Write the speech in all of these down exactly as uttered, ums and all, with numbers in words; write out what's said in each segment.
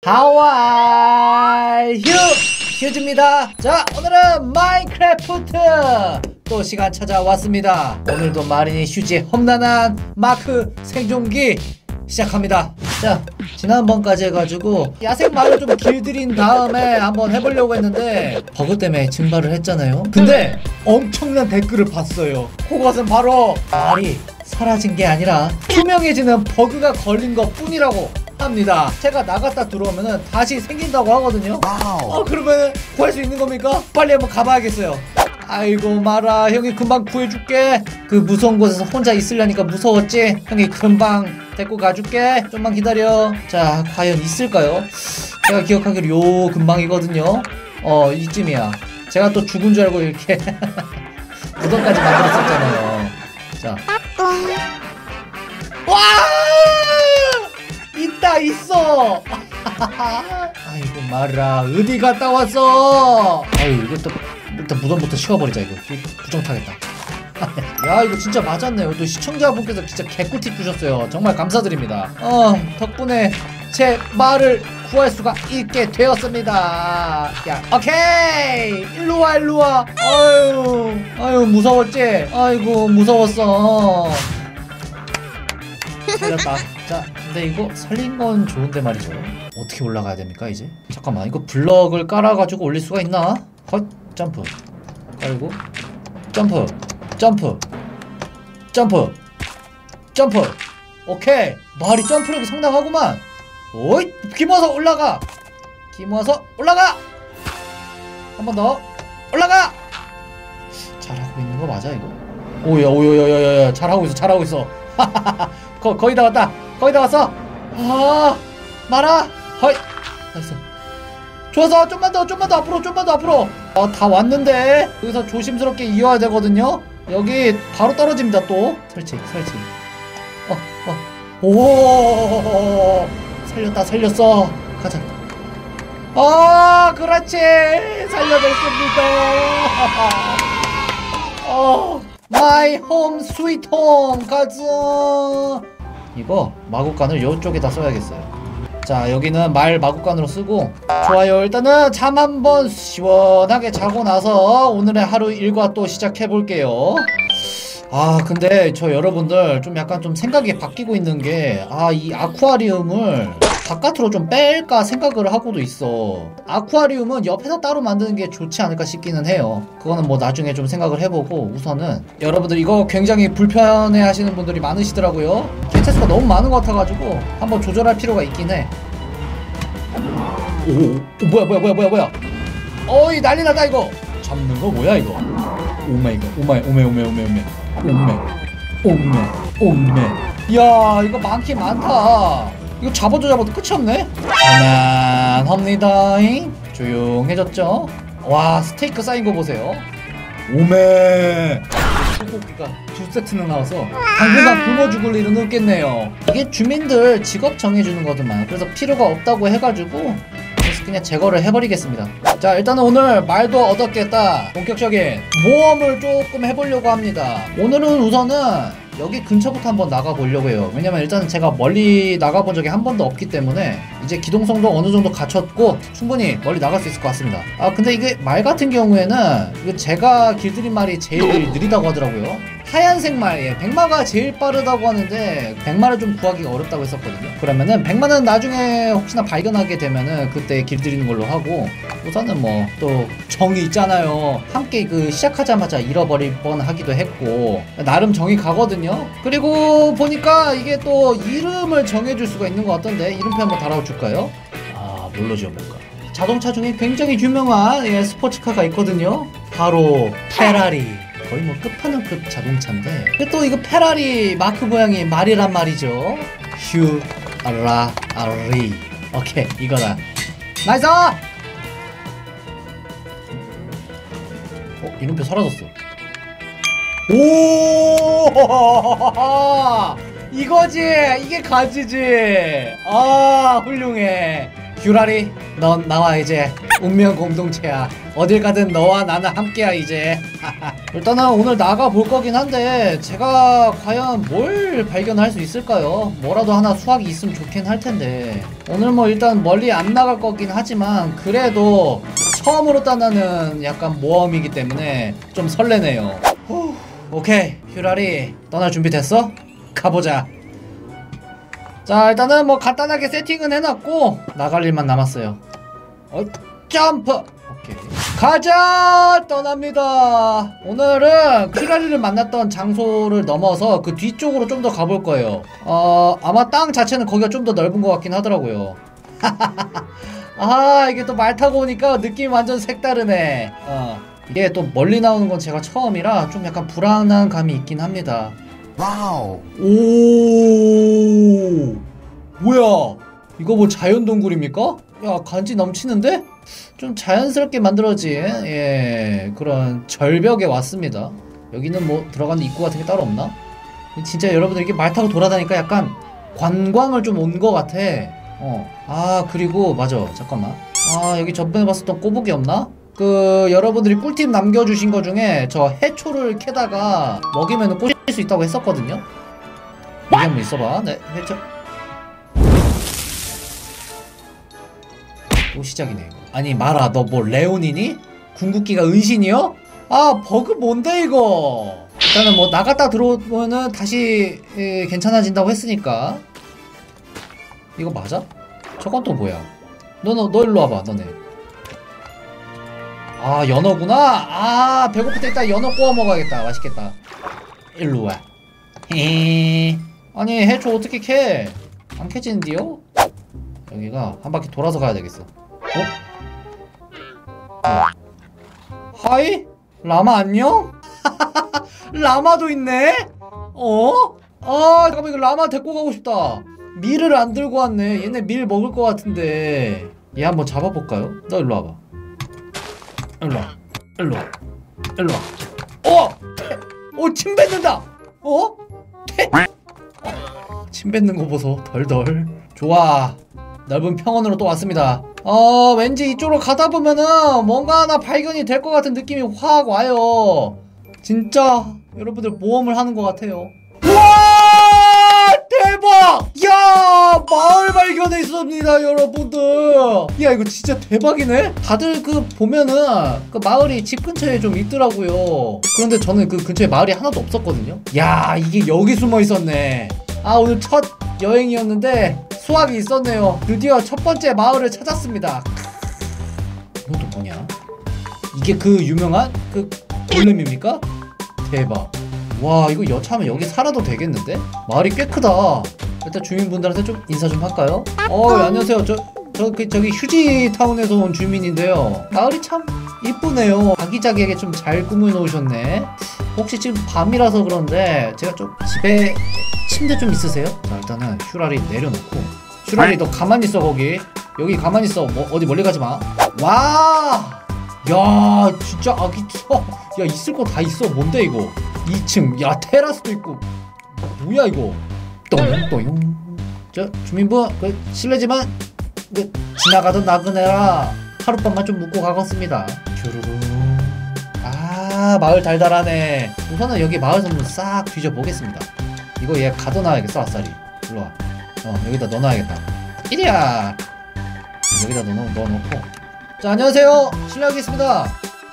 How are you? 휴즈입니다. 자, 오늘은 마인크래프트 또 시간 찾아왔습니다. 오늘도 마린이 휴지의 험난한 마크 생존기 시작합니다. 자, 지난번까지 해가지고 야생 말을 좀 길들인 다음에 한번 해보려고 했는데 버그 때문에 증발을 했잖아요. 근데 엄청난 댓글을 봤어요. 그것은 바로 말이 사라진 게 아니라 투명해지는 버그가 걸린 것 뿐이라고 합니다. 제가 나갔다 들어오면은 다시 생긴다고 하거든요. 어, 그러면 구할 수 있는 겁니까? 빨리 한번 가봐야겠어요. 아이고 마라, 형이 금방 구해줄게. 그 무서운 곳에서 혼자 있으려니까 무서웠지? 형이 금방 데리고 가줄게. 좀만 기다려. 자, 과연 있을까요? 제가 기억하기로 요 근방이거든요. 어, 이쯤이야. 제가 또 죽은 줄 알고 이렇게 무덤까지 만들었었잖아요. 자, 와! 있다, 있어! 아이고 마라, 어디 갔다 왔어? 아유, 이것도 일단 무덤부터 치워버리자. 이거 부정 타겠다. 야, 이거 진짜 맞았네요. 또 시청자분께서 진짜 개꿀팁 주셨어요. 정말 감사드립니다. 어, 덕분에 제 말을 구할 수가 있게 되었습니다. 야, 오케이, 일로와 일로와. 아유, 아유, 무서웠지? 아이고 무서웠어. 살렸다. 자, 근데 이거 살린 건 좋은데 말이죠. 어떻게 올라가야 됩니까 이제? 잠깐만, 이거 블럭을 깔아가지고 올릴 수가 있나? 헛, 점프 깔고 점프 점프 점프 점프. 오케이, 말이 점프력이 상당하구만. 오이, 기모아서 올라가. 기모아서 올라가. 한 번 더 올라가. 잘하고 있는 거 맞아 이거? 오야 오야야야야, 잘하고 있어 잘하고 있어. 거, 거의 다 왔다. 거의 다 왔어. 아, 말아. 허이, 됐어. 좋아서 좀만 더 좀만 더 앞으로 좀만 더 앞으로. 어, 다 왔는데 여기서 조심스럽게 이어야 되거든요. 여기 바로 떨어집니다. 또 설치 설치. 어, 어. 오, 살렸다 살렸어. 가자. 아, 그렇지, 살려냈습니다. 어, 마이 홈 스위트 홈 가자. 이거 마구간을 이쪽에다 써야겠어요. 자, 여기는 말 마구간으로 쓰고. 좋아요. 일단은 잠 한번 시원하게 자고 나서 오늘의 하루 일과 또 시작해볼게요. 아, 근데 저 여러분들 좀 약간 좀 생각이 바뀌고 있는 게, 아, 이 아쿠아리움을 바깥으로 좀 뺄까 생각을 하고도 있어. 아쿠아리움은 옆에서 따로 만드는 게 좋지 않을까 싶기는 해요. 그거는 뭐 나중에 좀 생각을 해보고, 우선은 여러분들 이거 굉장히 불편해 하시는 분들이 많으시더라고요. 개체수가 너무 많은 것 같아가지고 한번 조절할 필요가 있긴 해. 오, 오, 뭐야 뭐야 뭐야 뭐야 뭐야. 어이, 난리 나다 이거. 잡는 거 뭐야 이거. 오마이갓, 오마이, 오메 오메 오메 오메 오메 오메 오메. 야, 이거 많긴 많다. 이거 잡아도 잡아도 끝이 없네. 편안합니다. 조용해졌죠? 와, 스테이크 쌓인 거 보세요. 오메. 소고기가 두 세트는 나와서 당분간 굶어 죽을 일은 없겠네요. 이게 주민들 직업 정해주는 거더만. 그래서 필요가 없다고 해가지고 그래서 그냥 제거를 해버리겠습니다. 자, 일단은 오늘 말도 얻었겠다. 본격적인 모험을 조금 해보려고 합니다. 오늘은 우선은 여기 근처부터 한번 나가보려고 해요. 왜냐면 일단은 제가 멀리 나가본 적이 한 번도 없기 때문에 이제 기동성도 어느 정도 갖췄고 충분히 멀리 나갈 수 있을 것 같습니다. 아, 근데 이게 말 같은 경우에는 이거 제가 길들인 말이 제일 느리다고 하더라고요. 하얀색 말, 예, 백마가 제일 빠르다고 하는데 백마를 좀 구하기가 어렵다고 했었거든요. 그러면은 백마는 나중에 혹시나 발견하게 되면은 그때 길들이는 걸로 하고, 우선은 뭐 또 정이 있잖아요. 함께 그 시작하자마자 잃어버릴 뻔하기도 했고 나름 정이 가거든요. 그리고 보니까 이게 또 이름을 정해줄 수가 있는 것 같던데, 이름표 한번 달아줄까요? 아, 뭘로 지어볼까? 자동차 중에 굉장히 유명한, 예, 스포츠카가 있거든요. 바로 페라리. 거의 뭐 끝판왕급 자동차인데, 근데 또 이거 페라리 마크 모양이 말이란 말이죠. 휴 라 아리. 오케이, 이거다. 나이스! 어, 이름표 사라졌어. 오, 이거지. 이게 가지지. 아, 훌륭해. 휴라리, 넌 나와 이제 운명 공동체야. 어딜 가든 너와 나는 함께야 이제. 일단은 오늘 나가 볼 거긴 한데 제가 과연 뭘 발견할 수 있을까요? 뭐라도 하나 수확이 있으면 좋긴 할 텐데 오늘 뭐 일단 멀리 안 나갈 거긴 하지만 그래도 처음으로 떠나는 약간 모험이기 때문에 좀 설레네요. 후, 오케이 휴라리, 떠날 준비 됐어? 가보자. 자, 일단은 뭐 간단하게 세팅은 해놨고 나갈 일만 남았어요. 어, 점프! 오케이, 가자! 떠납니다. 오늘은 휴라리를 만났던 장소를 넘어서 그 뒤쪽으로 좀 더 가볼 거예요. 어, 아마 땅 자체는 거기가 좀 더 넓은 것 같긴 하더라고요. 아, 이게 또 말 타고 오니까 느낌이 완전 색다르네. 어, 이게 또 멀리 나오는 건 제가 처음이라 좀 약간 불안한 감이 있긴 합니다. 와우. 오, 뭐야, 이거 뭐 자연 동굴입니까? 야, 간지 넘치는데? 좀 자연스럽게 만들어진 예, 그런 절벽에 왔습니다. 여기는 뭐 들어가는 입구 같은 게 따로 없나? 진짜 여러분들 이게 말 타고 돌아다니까 약간 관광을 좀 온 것 같아. 어, 아, 그리고 맞아, 잠깐만. 아, 여기 저번에 봤었던 꼬북이 없나? 그 여러분들이 꿀팁 남겨주신 거 중에 저 해초를 캐다가 먹이면 꼬실 수 있다고 했었거든요. 여기 한번 있어봐. 네, 해초. 또 시작이네. 아니 마라, 너 뭐 레온이니? 궁극기가 은신이요? 아, 버그 뭔데 이거. 일단은 뭐 나갔다 들어오면은 다시 에, 괜찮아진다고 했으니까. 이거 맞아? 저건 또 뭐야? 너, 너, 너 일로 와봐, 너네. 아, 연어구나? 아, 배고플 때 일단 연어 구워 먹어야겠다. 맛있겠다. 일로 와. 헤헤. 아니, 해초 어떻게 캐? 안 캐지는데요? 여기가 한 바퀴 돌아서 가야 되겠어. 어? 어. 하이? 라마 안녕? 라마도 있네? 어? 아, 잠깐만, 이거 라마 데리고 가고 싶다. 밀을 안 들고 왔네. 얘네 밀 먹을 것 같은데. 얘 한번 잡아볼까요? 너 일로 와봐. 일로와, 일로와, 일로와. 어! 어, 침 뱉는다! 어? 퇴! 어, 침 뱉는 거 보소. 덜덜. 좋아. 넓은 평원으로 또 왔습니다. 어, 왠지 이쪽으로 가다 보면은 뭔가 하나 발견이 될 것 같은 느낌이 확 와요. 진짜 여러분들 모험을 하는 것 같아요. 우와! 대박! 야, 마을 발견했습니다, 여러분들. 야, 이거 진짜 대박이네. 다들 그 보면은 그 마을이 집 근처에 좀 있더라고요. 그런데 저는 그 근처에 마을이 하나도 없었거든요. 야, 이게 여기 숨어 있었네. 아, 오늘 첫 여행이었는데 수확이 있었네요. 드디어 첫 번째 마을을 찾았습니다. 이건 또 뭐냐? 이게 그 유명한 그 골렘입니까? 대박. 와, 이거 여차하면 여기 살아도 되겠는데? 마을이 꽤 크다. 일단 주민분들한테 좀 인사 좀 할까요? 어, 안녕하세요. 저, 저, 그, 저기 휴지타운에서 온 주민인데요. 마을이 참 이쁘네요. 아기자기하게 좀 잘 꾸며놓으셨네. 혹시 지금 밤이라서 그런데 제가 좀 집에 침대 좀 있으세요? 자, 일단은 휴라리 내려놓고. 휴라리, 너 가만히 있어, 거기. 여기 가만히 있어. 뭐, 어디 멀리 가지 마. 와! 야, 진짜 아기, 야, 있을 거 다 있어. 뭔데, 이거? 이 층, 야, 테라스도 있고. 뭐야, 이거? 또용, 또용. 저, 주민분, 그, 실례지만, 그, 지나가던 나그네라 하룻밤만 좀 묵고 가겠습니다. 쭈루루. 아, 마을 달달하네. 우선은 여기 마을 좀 싹 뒤져보겠습니다. 이거 얘 가둬놔야겠어, 아싸리. 일로와. 어, 여기다 넣어놔야겠다. 이리야! 여기다 넣어, 넣어놓고. 자, 안녕하세요. 실례하겠습니다.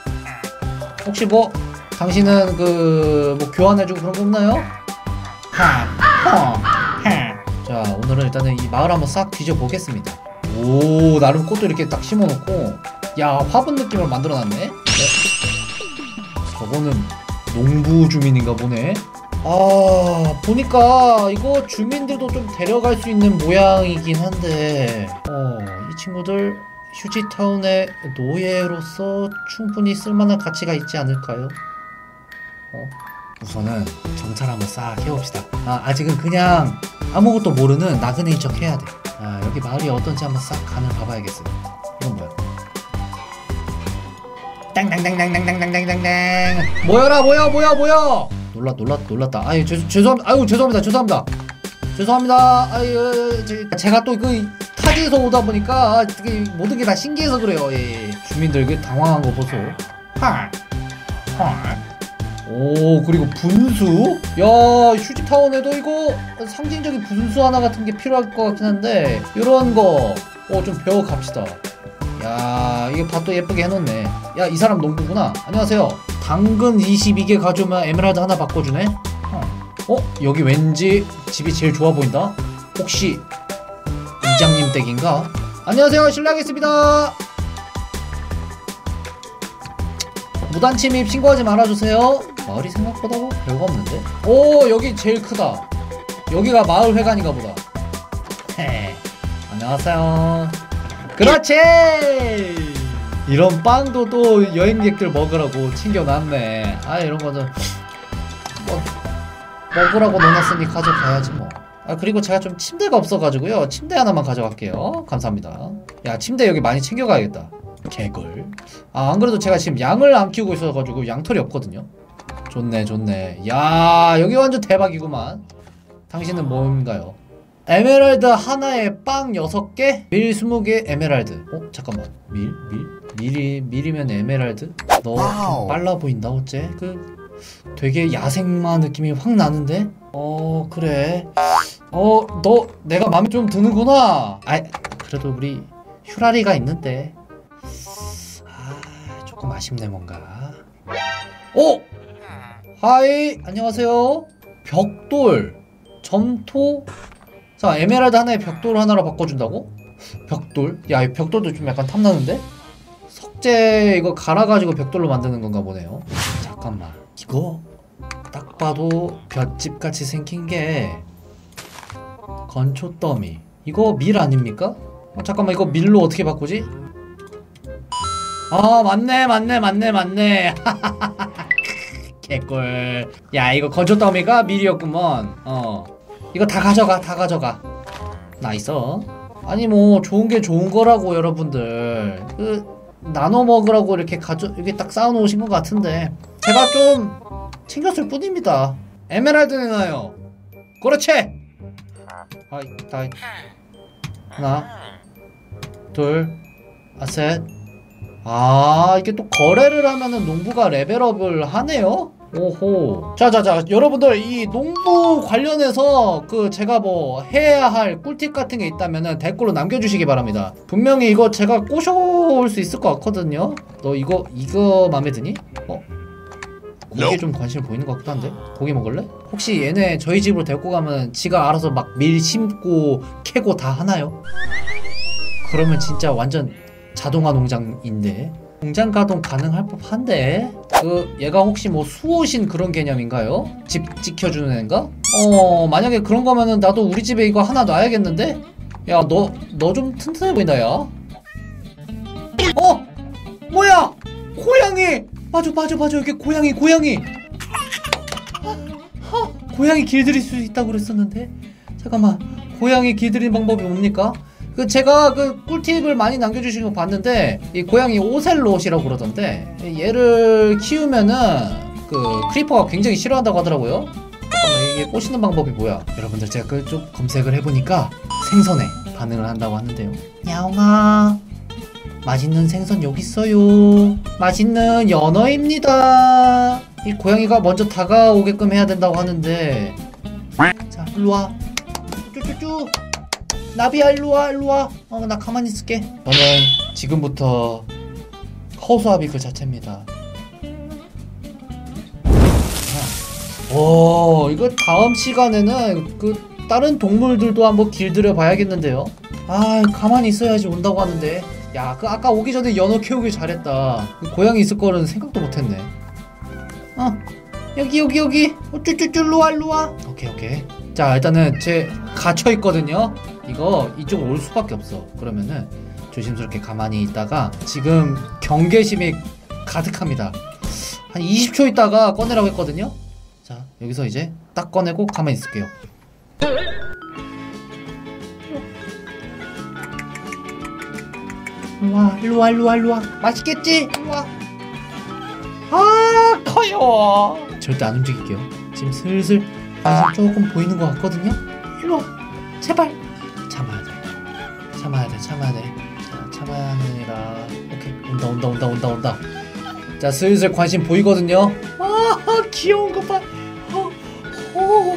혹시 뭐, 당신은 그, 뭐, 교환해주고 그런 거 없나요? 하, 허, 하. 자, 오늘은 일단은 이 마을 한번 싹 뒤져보겠습니다. 오, 나름 꽃도 이렇게 딱 심어놓고. 야, 화분 느낌을 만들어놨네? 어? 저거는 농부 주민인가 보네? 아, 보니까 이거 주민들도 좀 데려갈 수 있는 모양이긴 한데, 어, 이 친구들 휴지타운의 노예로서 충분히 쓸만한 가치가 있지 않을까요? 어, 우선은 정찰 한번 싹 해봅시다. 아, 아직은 그냥 아무것도 모르는 나그네인 척 해야 돼. 아, 여기 마을이 어떤지 한번 싹 간을 봐봐야겠어요. 이건 뭐야? 땅땅땅땅땅땅땅땅땅. 모여라, 모여, 모여, 모여. 놀라, 놀라, 놀랐다. 아유, 죄, 죄송합니다. 아유, 죄송합니다. 죄송합니다. 죄송합니다. 아유, 제, 제가 또 그 타지에서 오다 보니까 되게 모든 게 다 신기해서 그래요. 예. 주민들 그 당황한 거 보소. 하. 하. 오, 그리고 분수? 야, 휴지타운에도 이거 상징적인 분수 하나 같은 게 필요할 것 같긴 한데 이런 거 어, 좀 배워갑시다. 야, 이게 밭도 예쁘게 해놓네. 야, 이 사람 농부구나. 안녕하세요. 당근 이십이 개 가져오면 에메랄드 하나 바꿔주네. 어, 어? 여기 왠지 집이 제일 좋아 보인다. 혹시 이장님 댁인가? 안녕하세요, 실례하겠습니다. 무단 침입 신고하지 말아주세요. 마을이 생각보다 뭐 별거 없는데? 오, 여기 제일 크다. 여기가 마을 회관인가 보다. 헤. 안녕하세요. 그렇지! 이런 빵도 또 여행객들 먹으라고 챙겨놨네. 아, 이런 거는 뭐 먹으라고 넣어놨으니 가져가야지 뭐. 아, 그리고 제가 좀 침대가 없어가지고요, 침대 하나만 가져갈게요. 감사합니다. 야, 침대 여기 많이 챙겨가야겠다. 개걸. 아, 안 그래도 제가 지금 양을 안 키우고 있어가지고 양털이 없거든요. 좋네 좋네. 야, 여기 완전 대박이구만. 당신은 뭔가요? 에메랄드 하나에 빵 여섯 개? 밀 스무 개 에메랄드. 어? 잠깐만. 밀? 밀? 밀이, 밀이면 에메랄드? 너 좀 빨라 보인다 어째? 그 되게 야생마 느낌이 확 나는데? 어, 그래. 어, 너 내가 마음에 좀 드는구나. 아, 그래도 우리 휴라리가 있는데. 아, 조금 아쉽네 뭔가. 오! 하이, 안녕하세요. 벽돌, 점토. 자, 에메랄드 하나에 벽돌 하나로 바꿔준다고? 벽돌? 야, 이 벽돌도 좀 약간 탐나는데? 석재 이거 갈아가지고 벽돌로 만드는 건가 보네요. 잠깐만, 이거 딱 봐도 볏집같이 생긴 게 건초더미. 이거 밀 아닙니까? 어, 잠깐만, 이거 밀로 어떻게 바꾸지? 아, 맞네 맞네 맞네 맞네. 개꿀. 야, 이거 건초더미가 밀이었구먼. 어, 이거 다 가져가 다 가져가. 나이스. 아니 뭐 좋은 게 좋은 거라고 여러분들. 그 나눠 먹으라고 이렇게 가져 이렇게 딱 쌓아놓으신 것 같은데 제가 좀 챙겼을 뿐입니다. 에메랄드 내놔요. 그렇지. 아이, 다이. 하나, 둘, 아, 셋. 아, 이게 또 거래를 하면은 농부가 레벨업을 하네요? 오호. 자자자, 여러분들 이 농부 관련해서 그 제가 뭐 해야 할 꿀팁 같은 게 있다면은 댓글로 남겨주시기 바랍니다. 분명히 이거 제가 꼬셔올 수 있을 것 같거든요. 너 이거 이거 맘에 드니? 어? 고기에 좀 관심을 보이는 것 같기도 한데? 고기 먹을래? 혹시 얘네 저희 집으로 데리고 가면 지가 알아서 막 밀 심고 캐고 다 하나요? 그러면 진짜 완전 자동화 농장인데? 공장 가동 가능할 법한데? 그 얘가 혹시 뭐 수호신 그런 개념인가요? 집 지켜주는 애인가? 어, 만약에 그런 거면은 나도 우리 집에 이거 하나 놔야겠는데? 야, 너 너 좀 튼튼해 보인다 야. 어? 뭐야? 고양이! 맞아 맞아 맞아, 여기 고양이 고양이. 하, 고양이 길들일 수 있다고 그랬었는데. 잠깐만, 고양이 길들이는 방법이 뭡니까? 그 제가 그 꿀팁을 많이 남겨주시는 거 봤는데 이 고양이 오셀롯이라고 그러던데 얘를 키우면은 그 크리퍼가 굉장히 싫어한다고 하더라고요. 잠깐만, 이게 꼬시는 방법이 뭐야? 여러분들 제가 그 좀 검색을 해보니까 생선에 반응을 한다고 하는데요. 야옹아, 맛있는 생선 여기 있어요. 맛있는 연어입니다. 이 고양이가 먼저 다가오게끔 해야 된다고 하는데. 자, 일로와. 쭈쭈쭈. 나비야, 일로와 일로와. 어, 나 가만히 있을게. 저는 지금부터 허수아비 그 자체입니다. 오, 이거 다음 시간에는 그 다른 동물들도 한번 길들여 봐야겠는데요. 아, 가만히 있어야지 온다고 하는데. 야, 그 아까 오기 전에 연어 키우길 잘했다. 고양이 있을 거는 생각도 못했네. 어, 여기 여기 여기. 어, 쭈쭈쭈, 일로와 일로와. 오케이 오케이. 자, 일단은 제 갇혀있거든요. 이거 이쪽으로 올 수밖에 없어. 그러면은 조심스럽게 가만히 있다가, 지금 경계심이 가득합니다. 한 이십 초 있다가 꺼내라고 했거든요. 자, 여기서 이제 딱 꺼내고 가만히 있을게요. 일로와 일로와 일로와 일로와. 맛있겠지? 일로와. 아, 커요. 절대 안 움직일게요. 지금 슬슬 관심 조금 보이는 것 같거든요. 일로와, 제발. 참아야 돼 참아야 온다 온다 온다 온다 온다. 자 슬슬 관심 보이거든요. 아 귀여운 것봐. 어, 어.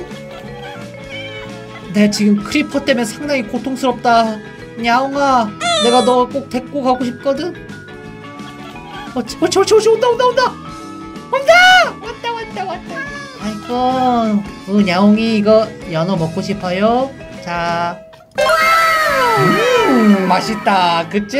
내 지금 크리퍼 때문에 상당히 고통스럽다. 야옹아 내가 너 꼭 데리고 가고 싶거든. 어찌 어찌 어찌 어찌 온다 온다 온다 온다 왔다 왔다 왔다. 아이고 그 야옹이 이거 연어 먹고 싶어요? 자 음 맛있다 그치?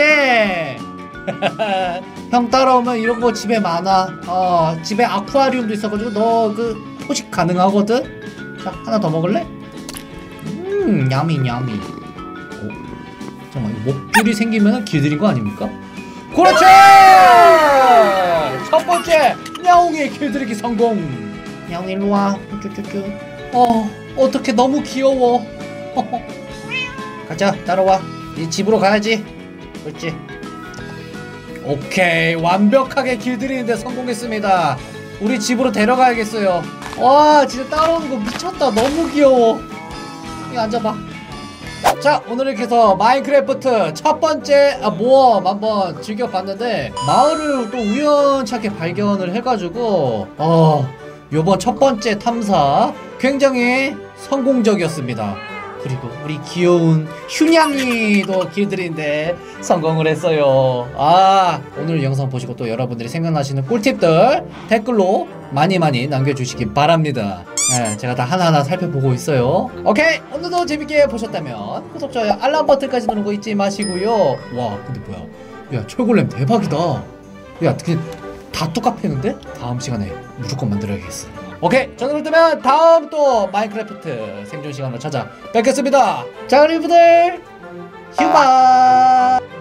형 따라오면 이런 거 집에 많아. 어 집에 아쿠아리움도 있어가지고 너 그 포식 가능하거든. 자 하나 더 먹을래? 음 야미 야미. 어? 잠깐만 이거 목줄이 생기면 길들인 거 아닙니까? 그렇지! 첫 번째 야옹이의 길들이기 성공. 야옹이 일로와. 쭈쭈쭈. 어 어떡해 너무 귀여워. 가자 따라와. 이제 집으로 가야지. 그렇지. 오케이 완벽하게 길들이는데 성공했습니다. 우리 집으로 데려가야겠어요. 와 진짜 따라오는 거 미쳤다. 너무 귀여워. 여기 앉아봐. 자 오늘 이렇게 해서 마인크래프트 첫 번째 아, 모험 한번 즐겨봤는데 마을을 또 우연찮게 발견을 해가지고 어 요번 첫 번째 탐사 굉장히 성공적이었습니다. 그리고 우리 귀여운 휴냥이도 길들이는데 성공을 했어요. 아 오늘 영상 보시고 또 여러분들이 생각나시는 꿀팁들 댓글로 많이 많이 남겨주시기 바랍니다. 네, 제가 다 하나하나 살펴보고 있어요. 오케이 오늘도 재밌게 보셨다면 구독, 좋아요, 알람 버튼까지 누르는 거 잊지 마시고요. 와 근데 뭐야 야 철골렘 대박이다. 야 그냥 다 똑같았는데? 다음 시간에 무조건 만들어야겠어. 오케이 저는 그렇다면 다음 또 마인크래프트 생존 시간으로 찾아뵙겠습니다. 자 여러분들 휴바.